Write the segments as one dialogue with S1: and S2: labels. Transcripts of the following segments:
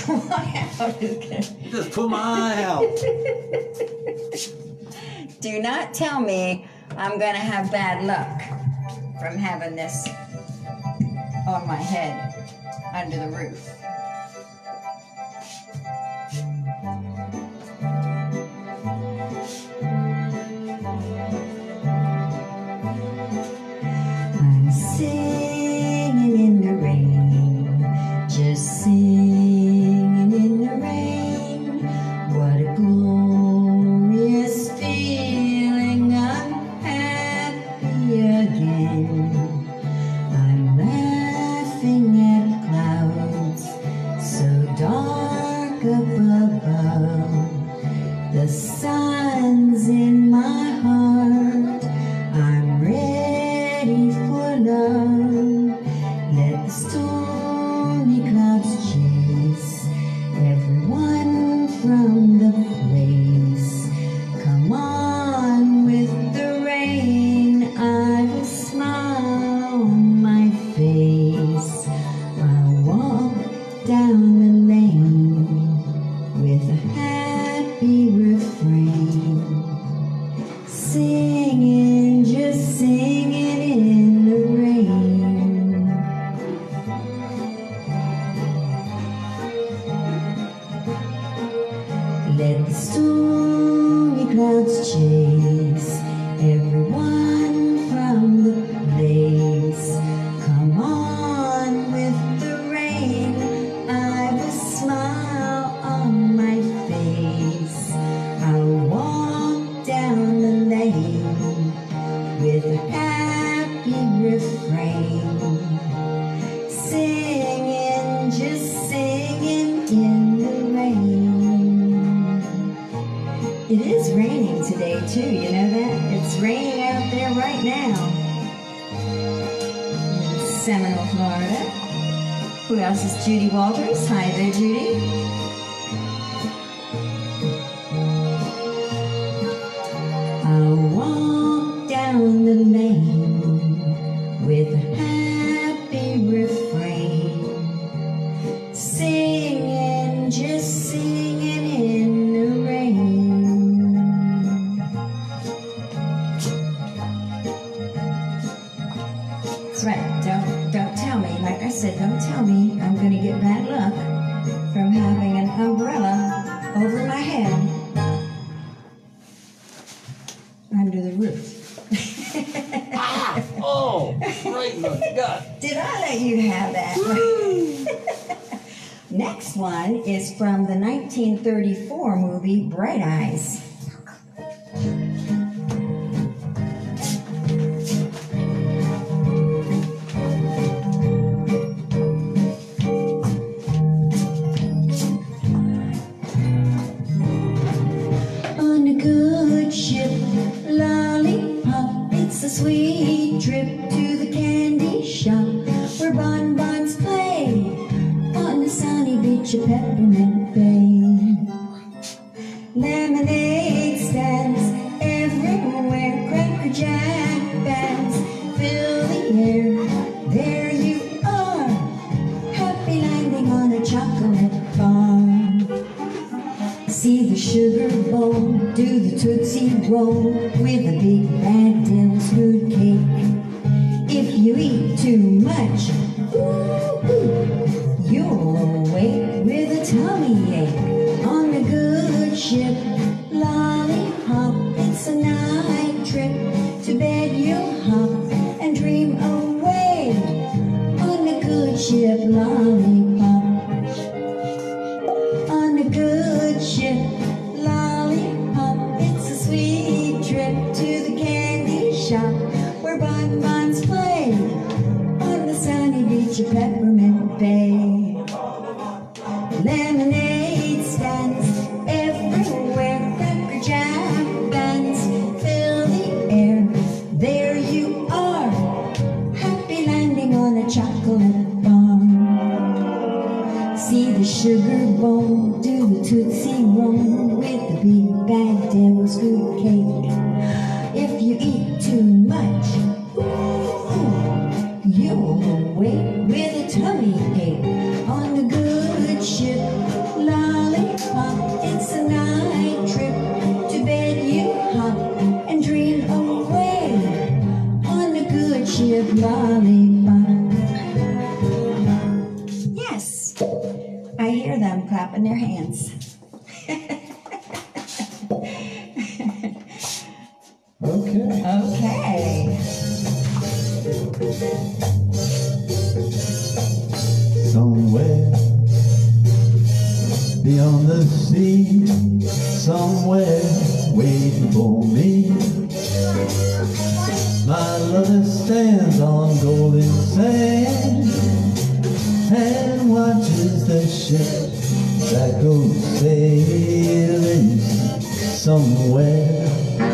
S1: Come on out.
S2: Just put my eye out.
S1: Do not tell me I'm going to have bad luck from having this on my head under the roof. I'm singing in the rain, just singing in the rain. What a glorious feeling, I'm happy again. I'm laughing at clouds so dark up above. The sun's in my heart, I'm ready for love. Let the stormy clouds chase everyone from the place. Come on with the rain, I will smile on my face. I'll walk down the lane with a happy refrain, singing, just singing in the rain. Let the stormy clouds chase everyone from the place. Come on with the rain, I will smile on my face. I'll walk down the lane with a happy refrain, singing, just singing in the rain. It is raining today too, you know that? It's raining out there right now in Seminole, Florida. Who else is Judy Walters? Hi there, Judy. I'll walk down the lane with a happy refrain, singing, just singing in the rain. That's right. Don't tell me. Like I said, don't tell me I'm going to get bad luck from having an umbrella over my head under the roof.
S2: Ah! Oh, right in the gut.
S1: Did I let you have that? Next one is from the 1934 movie Bright Eyes. On a good ship, lollipop, it's a sweet trip to the candy shop where bonbons play on the sunny beach of Peppermint Bay. Lemonade stands everywhere, Cracker Jack bands fill the air. There you are, happy landing on a chocolate bar. See the sugar bowl, do the Tootsie Roll with a big bad Dill's fruit cake. If you eat too much, you'll wake with a tummy ache. On a good ship, lollipop, it's a night trip. To bed you'll hop and dream away. On a good ship, lollipop. On a good ship, lollipop, it's a sweet trip to the candy shop where bonbons play on the sunny beach of Peppermint Bay. Lemonade stands everywhere, Cracker Jack bands fill the air. There you are, happy landing on a chocolate bar. See the sugar bowl, do the Tootsie Roll with the big bad Devil's fruit cake. If you eat too much, you'll wake with a tummy ache. On the good ship, I hear them clapping their hands.
S3: Okay.
S1: Okay.
S3: Somewhere beyond the sea, somewhere waiting for me, my lover stands on golden sand and watches the ship that goes sailing somewhere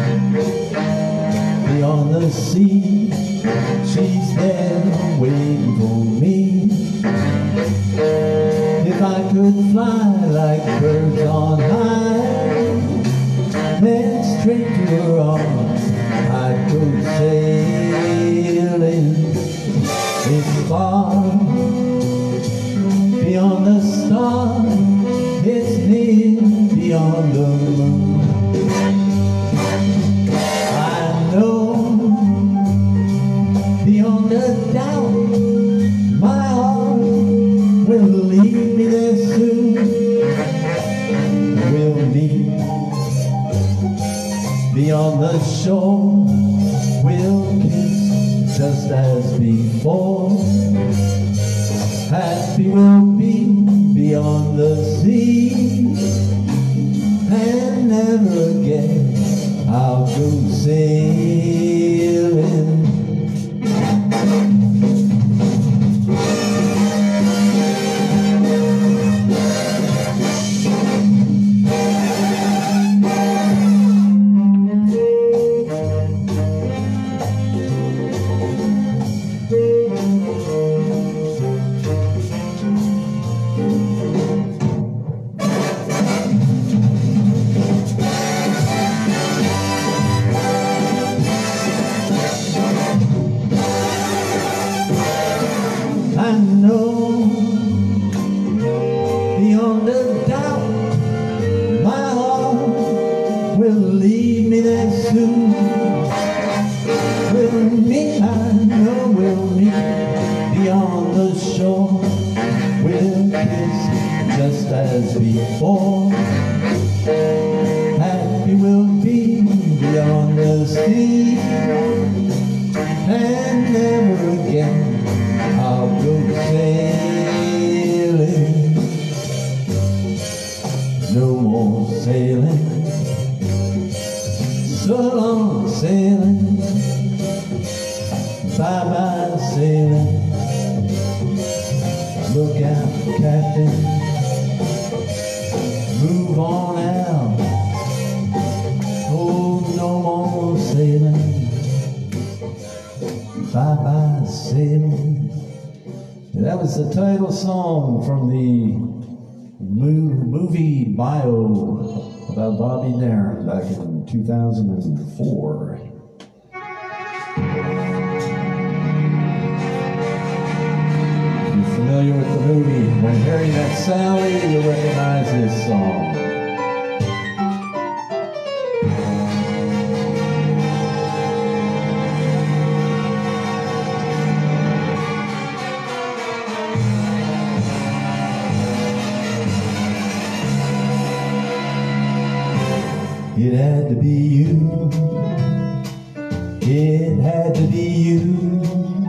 S3: beyond the sea. She's there waiting for me. If I could fly like birds on high, then straight to her arms I'd go sailing. It's far beyond the stars, it's near beyond the moon. I know beyond a doubt my heart will lead me there soon. We'll meet beyond the shore, we'll kiss just as before. Happy we'll be beyond the sea, and never again I'll go sailing. I know beyond a doubt my heart will lead me there soon. We'll meet, I know we'll meet beyond the shore. We'll kiss just as before. Happy we'll be beyond the sea, and never again I'll go sailing. No more sailing, so long sailing, bye-bye sailing. Look out, Captain, move on out. Oh, no more sailing, bye-bye sailing. That was the title song from the movie Bio about Bobby Darin back in 2004. If you're familiar with the movie, when Harry Met Sally, you'll recognize this song. It had to be you, it had to be you.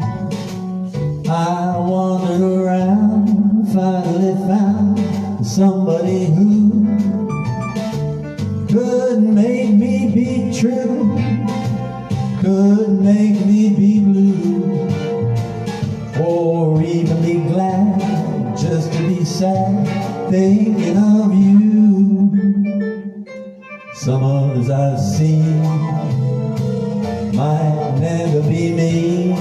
S3: I wandered around, finally found somebody who could make me be true, could make me be blue, or even be glad just to be sad thinking of you. Some others I've seen might never be me,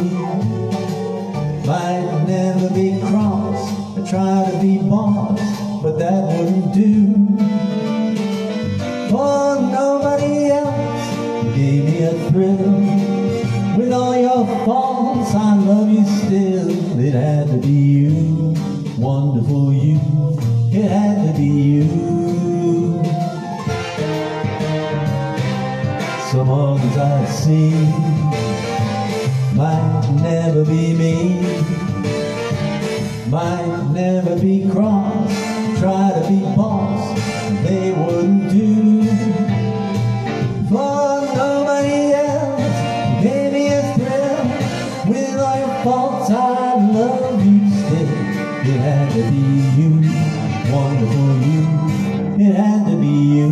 S3: might never be cross, or try to be boss, but that wouldn't do. For nobody else gave me a thrill. With all your faults, I love you still. It had to be you, wonderful you, it had to be you. Some others I've seen might never be me, might never be cross, wonderful you, it had to be you.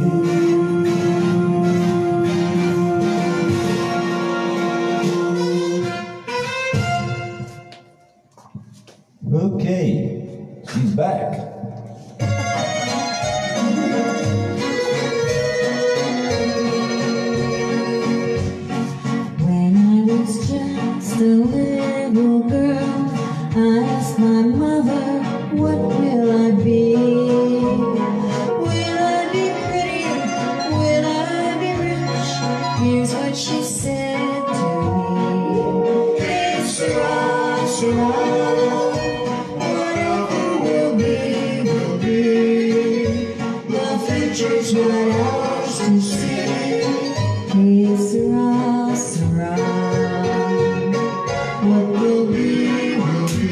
S3: Okay, she's back.
S1: When I was just a little girl, I asked my mother, what will I be? Will I be pretty? Will I be rich? Here's what she said to me. Hey, Sarah, Sarah, whatever will be, will be. The future's not ours to see. Hey, Sarah, Sarah, what will be, will be.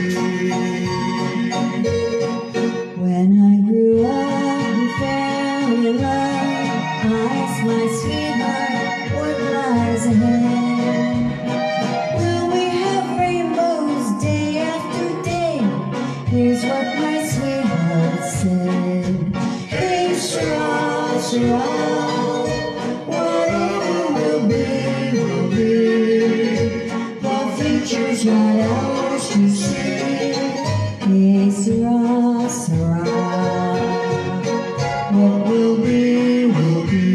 S1: When I grew up and fell in love, I asked my sweetheart, what lies ahead? Will we have rainbows day after day? Here's what my sweetheart said. Hey, Sarah, Sarah, whatever will be, will be. The future's not ours to see. Hey, Sarah, Sarah, what will be, will be.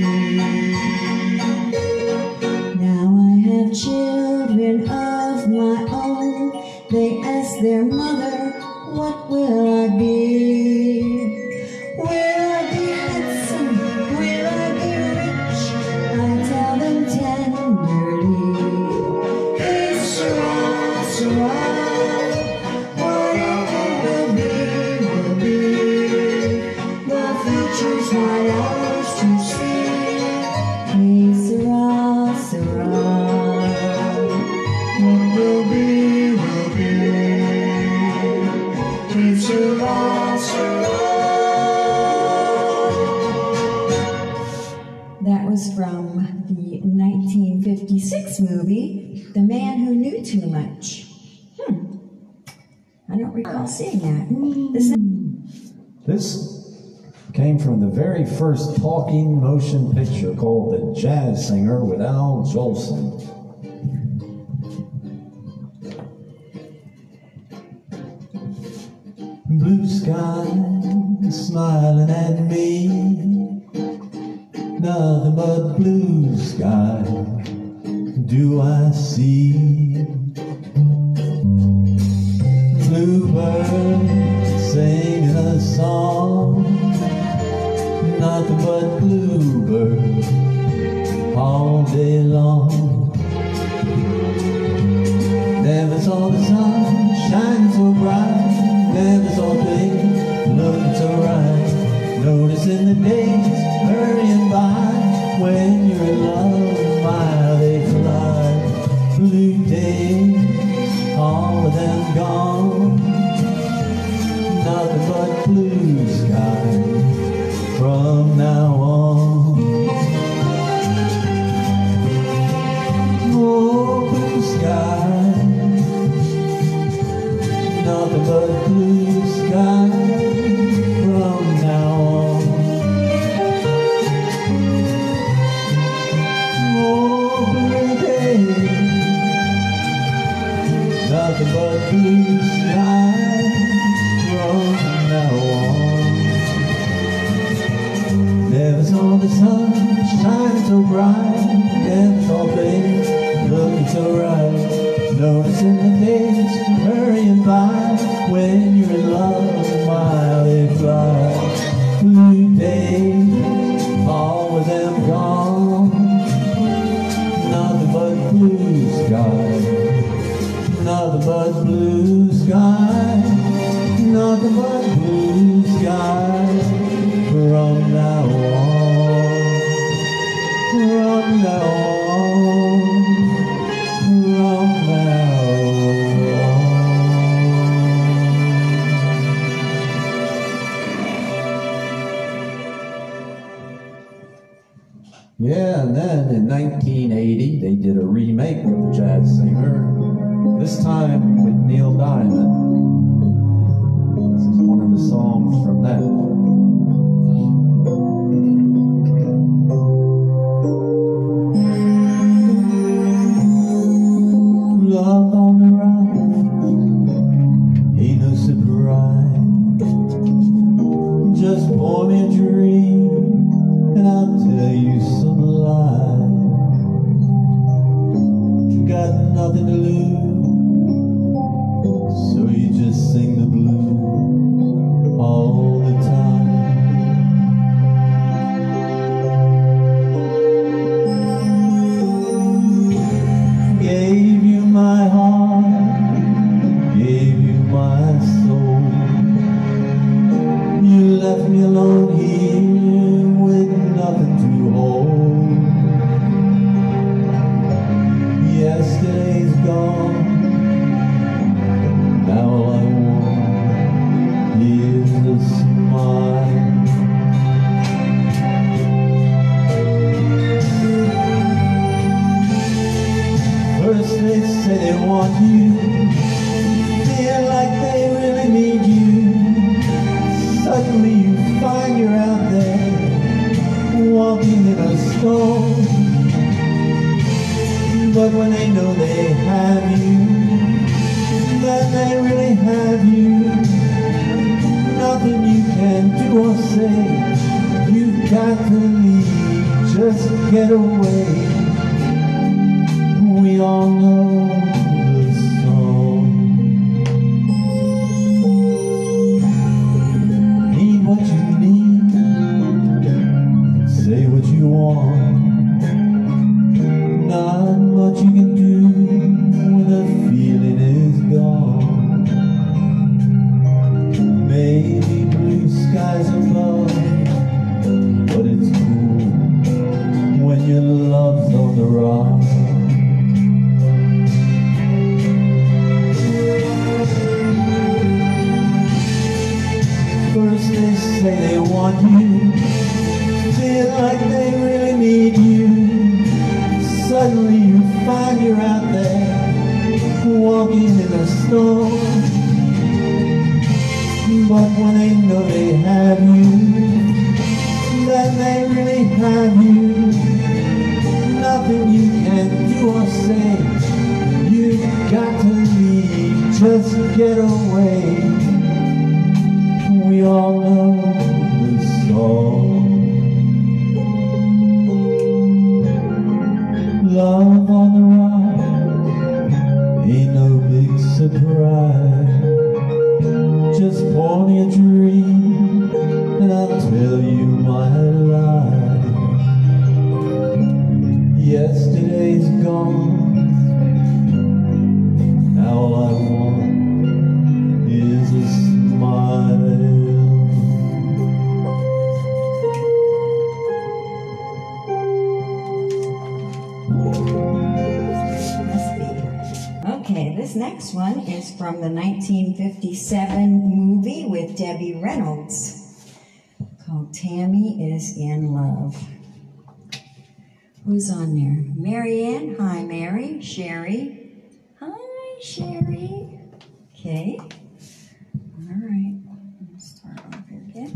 S1: Now I have children of my own. They ask their mother, what will I be? Will I be handsome? Will I be rich? I tell them tenderly. Hey, Sarah, Sarah, whatever will be, will be. The future's not ours to see. Hey, Sarah, Sarah, what will be, will be. Hey, Sarah, Sarah. That was from the 1956 movie, The Man Who Knew Too Much. I don't recall seeing that.
S3: This came from the very first talking motion picture called The Jazz Singer with Al Jolson. Blue sky smiling at me, nothing but blue sky do I see. Bluebird singing a song, nothing but bluebird all day long. Never saw the sun shining so bright, never saw things looking so right. Noticing the days hurrying by, when you're in love, my how they fly. Blue days, all of them gone, nothing but blue sky from now on. Oh, blue sky, nothing but blue sky from now on. Oh, blue days, nothing but blue sky from now on. Never saw the sun shining so bright, never saw things looking so right. Noticing the days hurrying by, when you're in love, while they fly. Blue days, all of them gone, nothing but blue sky, nothing but blue sky, nothing but blue sky from now on, from now on, from now on. Yeah, and then in 1980, they did a remake of The Jazz Singer, this time with Neil Diamond. This is one of the songs from that. Just pour me a drink and I'll tell you some lies. Got nothing to lose, so you just sing the blues all the time. Gave you my heart, gave you my soul. You left me alone here with nothing to hold. Yesterday's gone, now all I want is a smile. First they say they want you, feel like they really need you. Suddenly you find you're out there, walking in a storm. But when they know they have you, that they really have you, nothing you can do or say. You've got to leave, just get away. We all know the song. Need what you need, say what you want. Not much you can do when the feeling is gone. Maybe blue skies above, but it's cool when your love's on the rocks. First they say they want you, feel like they really need you. Suddenly you find you're out there, walking in a storm. But when they know they have you, then they really have you, nothing you can do or say. You've got to leave, just get away. We all know the song. Love on the rock, ain't no big surprise. Just pour me a drink and I'll tell you my life. Yesterday's gone, now all I want is a smile.
S1: Okay, this next one is from the 1957 movie with Debbie Reynolds called Tammy is in Love. Who's on there? Marianne. Hi, Mary. Sherry. Hi, Sherry. Okay. All right. Let's start off here again.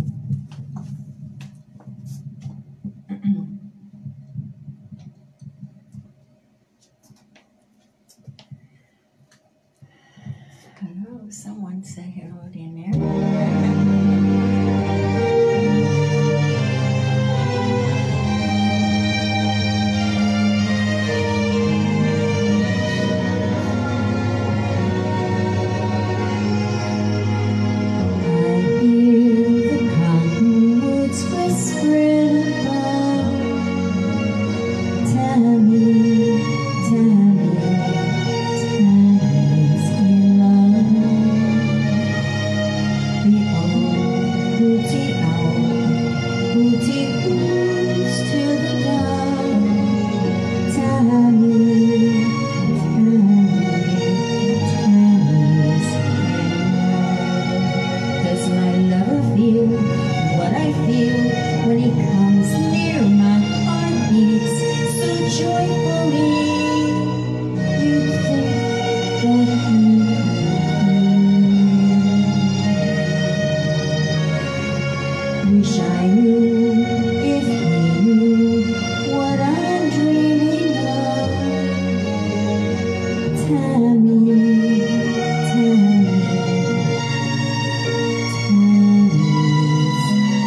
S1: Hello, someone say hello in there. Wish I knew if we knew what I'm dreaming of. Tammy, Tammy's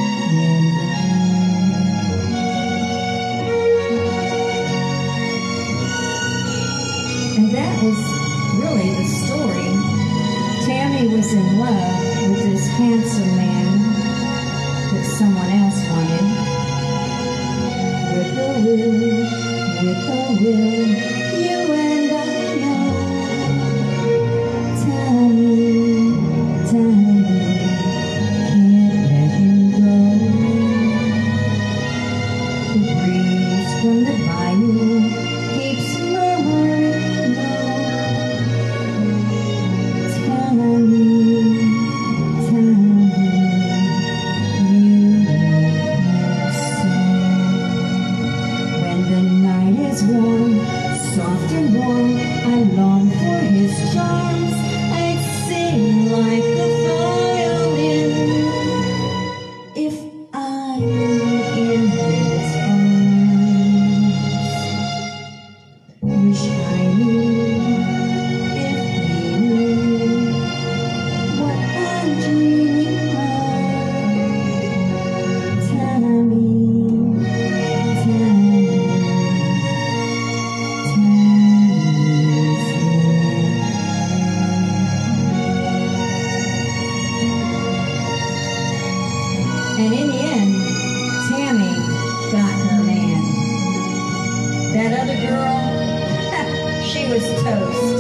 S1: And in the end, Tammy got her man. That other girl, she was toast.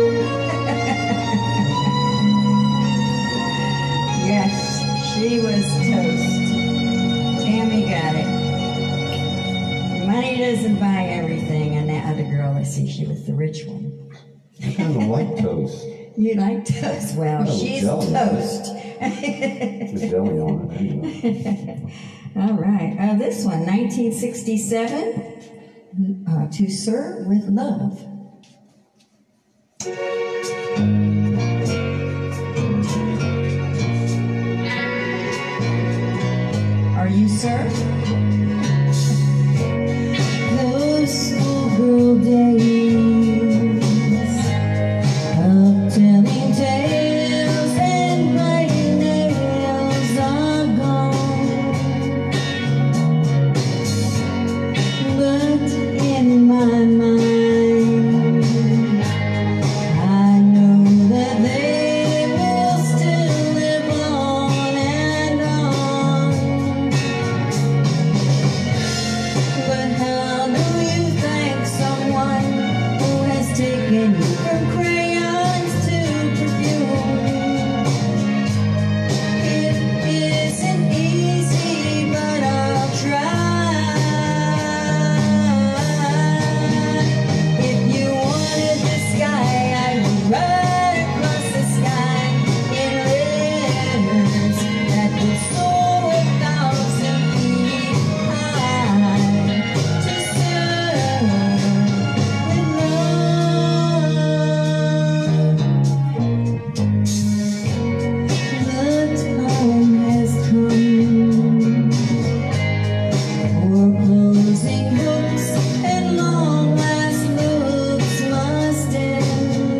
S1: Yes, she was toast. Tammy got it. Money doesn't buy everything, and that other girl, let's see, she was the rich one.
S3: I kind of like toast.
S1: You like toast? Well, she's
S3: jelly on it.
S1: toast.
S3: With jelly on it, anyway.
S1: All right. This one, 1967, To Serve with Love. Are you served? Those schoolgirl days of telling tales and biting nails are gone. But in my mind, I know that they will still live on and on. But how do you thank someone who has taken you from crayons to perfume? It isn't easy, but I'll try. If you wanted the sky, I would ride across the sky in letters that would soar 1,000 feet high to serve with love. The time has come for closing books and long last looks must end.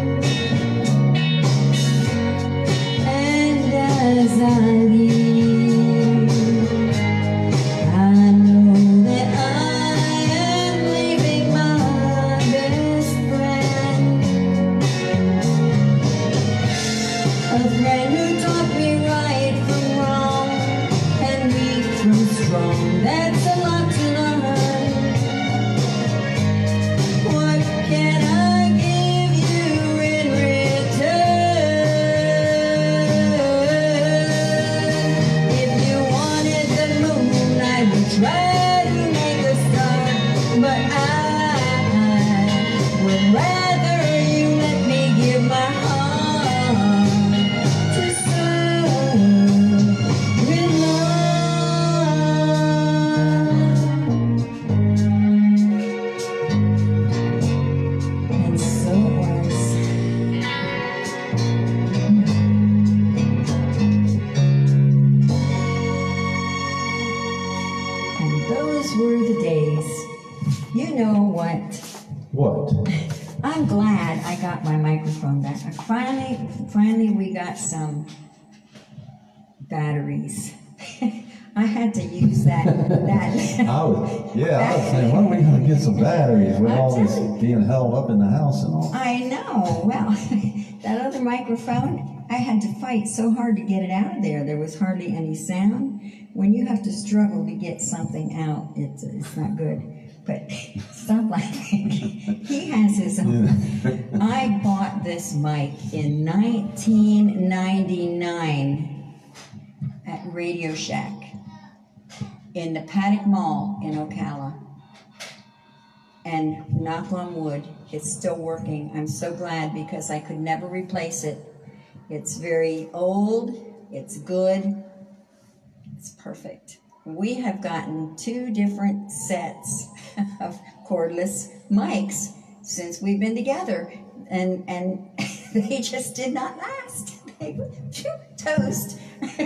S1: And as I leave, I know that I am leaving my best friend. A friend who taught me right from wrong and weak from strong. That's a lot to learn. What can I give you in return? If you wanted the moon, I would try to make a start. But I would rather you let me give my heart to serve with love. And so it was. And those were the days. You know what?
S3: What?
S1: I'm glad I got my microphone back. Finally we got some batteries. I had to use that.
S3: I was saying, when are we going to get some batteries with all this being held up in the house and all?
S1: I know. Well, that other microphone, I had to fight so hard to get it out of there. There was hardly any sound. When you have to struggle to get something out, it's not good. But stop laughing. He has his own. I bought this mic in 1999 at Radio Shack in the Paddock Mall in Ocala. And knock on wood, it's still working. I'm so glad because I could never replace it. It's very old, it's good, it's perfect. We have gotten 2 different sets of cordless mics since we've been together, and they just did not last. They were toast.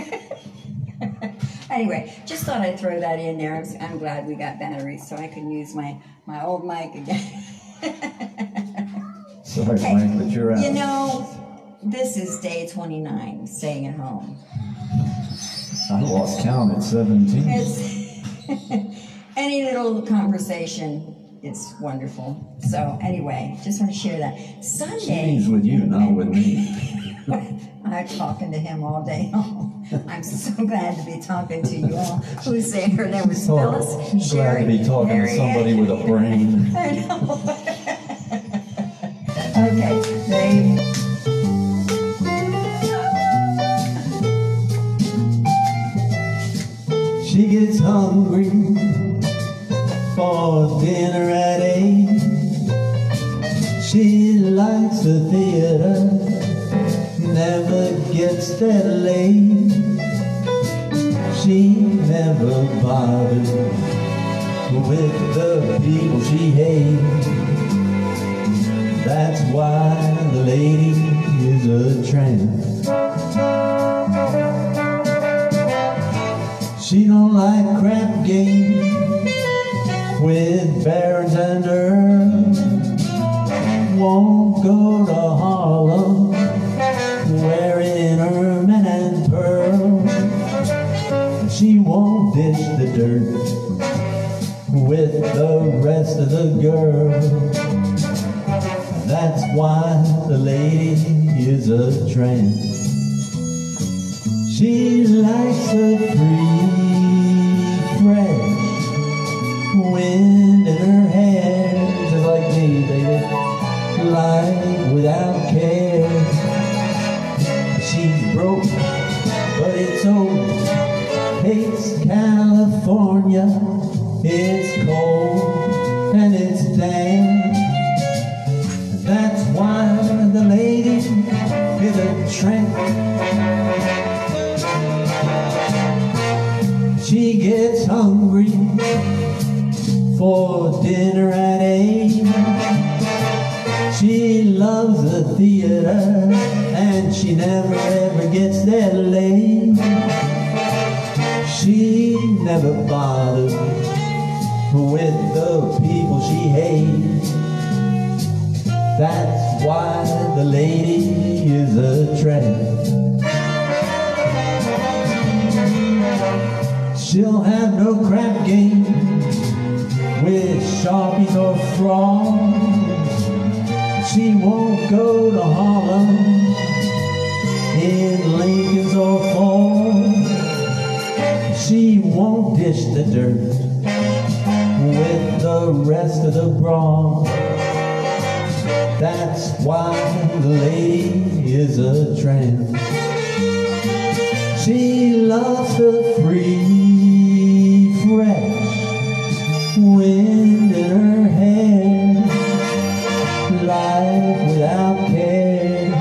S1: Anyway, just thought I'd throw that in there. I'm glad we got batteries so I can use my old mic again.
S3: Sorry, Frank, but you're out.
S1: You know, this is day 29, staying at home.
S3: I lost count at 17.
S1: It's any little conversation is wonderful. So anyway, just want to share that. Sunday.
S3: She's with you, not with me.
S1: I'm talking to him all day long. I'm so glad to be talking to you all. Who's there? There was Phyllis,
S3: She's glad
S1: Sherry,
S3: to be talking to somebody with a brain.
S1: I know. Okay, Dave.
S3: She gets hungry for dinner at 8. She likes the theater, never gets there late. She never bothers with the people she hates. That's why the lady is a tramp. She don't like crap games with barons and earls. Won't go to Harlem wearing ermine and pearls. She won't dish the dirt with the rest of the girls. That's why the lady is a tramp. She likes a free, fresh wind in her hair, just like me, baby. Life without care. She's broke, but it's old. Hates California. It's cold and it's damp. That's why the lady is a tramp. She gets hungry for dinner at 8. She loves the theater and she never ever gets there late. She never bothers with the people she hates. That's why the lady is a tramp. She'll have no crap game with Sharpies or frogs. She won't go to Harlem in Lincolns or Fords. She won't dish the dirt with the rest of the bras. That's why the lady is a tramp. She loves the free, fresh wind in her hair. Life without care.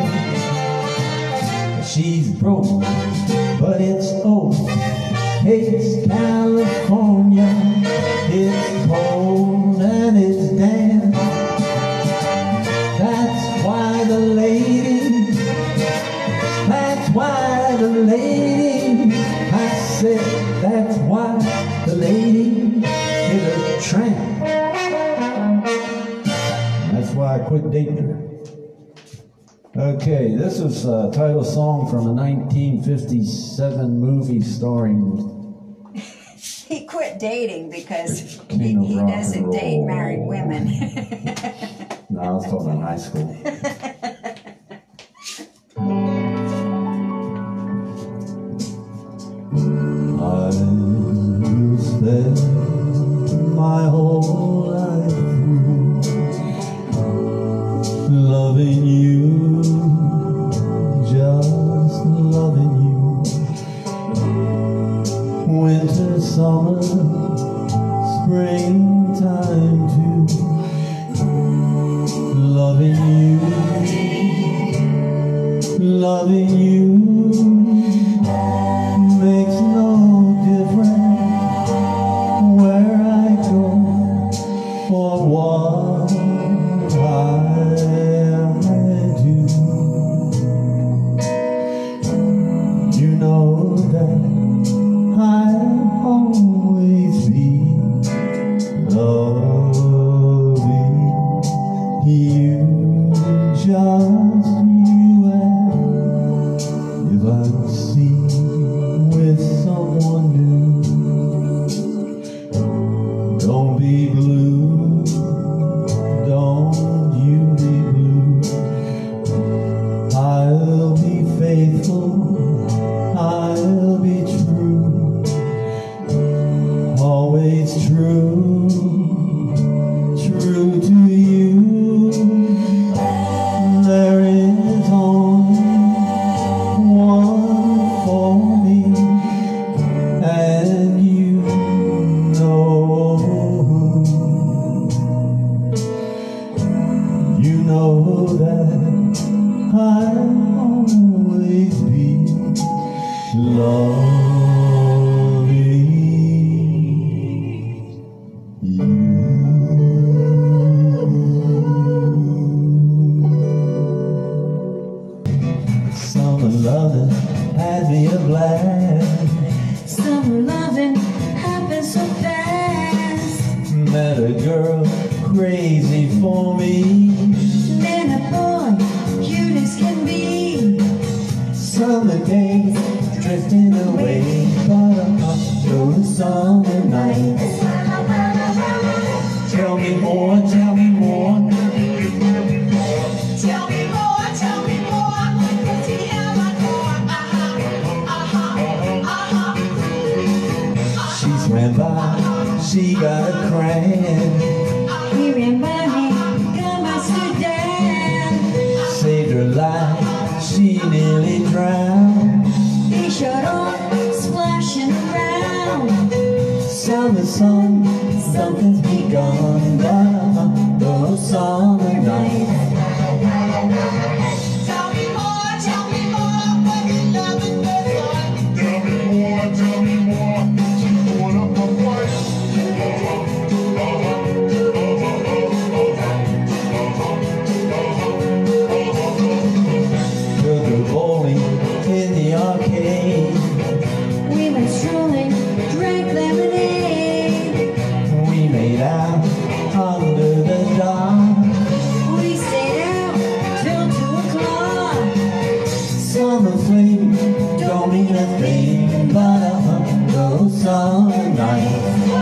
S3: She's broke, but it's old. Hates California. It's cold and it's damp. That's why the lady, that's why the lady, I said that's why the lady is a tramp. That's why I quit dating her. Okay, this is a title song from a 1957 movie starring...
S1: He quit dating because he
S3: King of rock
S1: doesn't
S3: and
S1: date
S3: roll.
S1: married women.
S3: No, I was talking about high school. I will spend my whole life through loving you, just loving you. Winter, summer, springtime too. Loving you makes no difference where I go or what I do. You know that I'll always be loving you, just you and
S1: something happened so fast.
S3: Met a girl crazy for me.
S1: Then a boy, cute as can be.
S3: Summer days drifting away, but those summer nights. Tell me more, tell me more.
S4: Tell me more, tell me more.
S3: She ran by, she got a cramp.
S1: He ran by me, come I stood down.
S3: Saved her life, she nearly drowned.
S1: He showed off, splashing around.
S3: Summer sun, something's begun, but those summer nights.
S4: Tell me more, tell me more. What you loving me for? Tell me more, tell me more. You put up a fight.
S3: Took her bowling in the arcade.
S1: We went strolling, drank lemonade.
S3: We made out under the dark.
S1: We stayed out till 2 o'clock.
S3: Summer flame don't mean a thing, but those summer nights.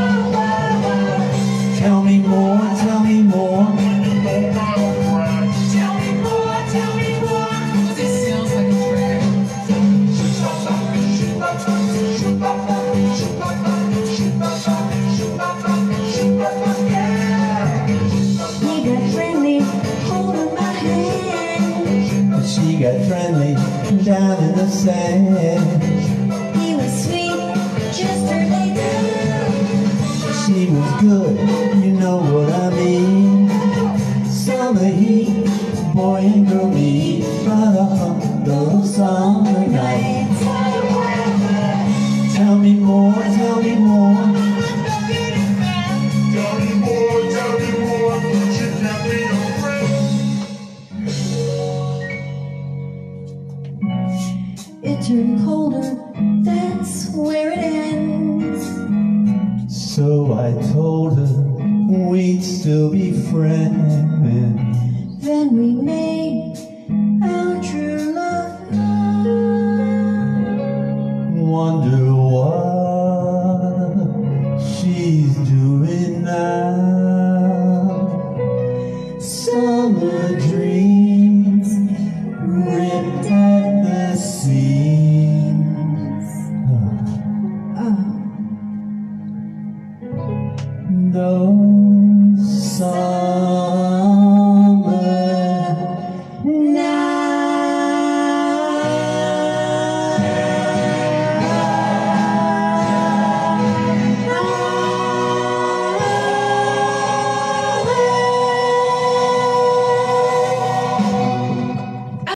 S3: Tell me more, tell me more.
S4: Tell me more, tell me more. This sounds like a track.
S1: He got friendly, holding my hand.
S3: She got friendly down in the sand.
S1: He was sweet, just her lay down.
S3: She was good, you know what I mean. Summer heat, boy and girl meet, but those summer nights. Tell me more, tell me more.
S4: Tell me more, tell me more. She can't be a friend.
S1: It turned colder, that's where it ends.
S3: So I told her we'd still be friends.
S1: Then we made our true love.
S3: Wonder what she's doing now. Summer dreams ripped at the seams.
S1: Oh.
S3: Those